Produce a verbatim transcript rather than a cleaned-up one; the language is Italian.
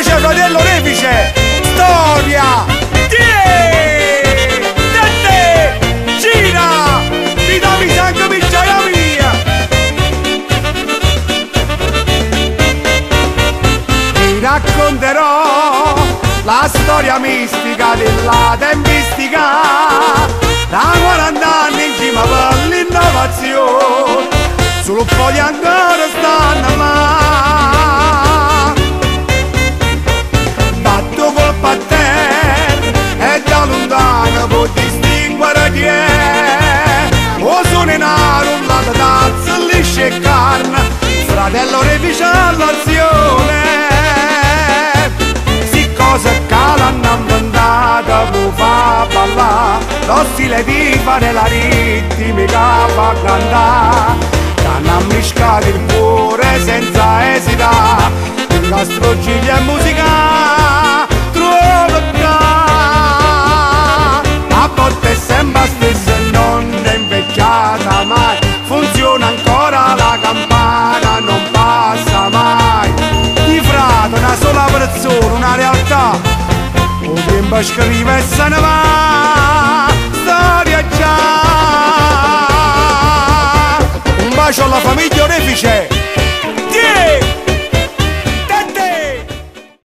pace fratello Refice, storia, tiè, tette, gira, mi dammi sangue picciaia mia. Ti racconterò la storia mistica della tempistica, da quaranta anni in cima per l'innovazione, solo poi ancora stanno ma batto colpo a terra e da lontano può distinguere chi è. O sono in arullata tazza, liscia e carne, fratello Refice all'azione. Si cose che l'hanno inventata può fa ballare, lo stile di fare la ritmica fa cantare, hanno ammiscato il cuore senza esitare, la strogiglia e musica trova qua. A volte sembra stessa e non è invecchiata mai, funziona ancora la campana, non passa mai. Di frate una sola persona, una realtà, un tempo scrive e se ne va, storia già. Un bacio alla famiglia Refice.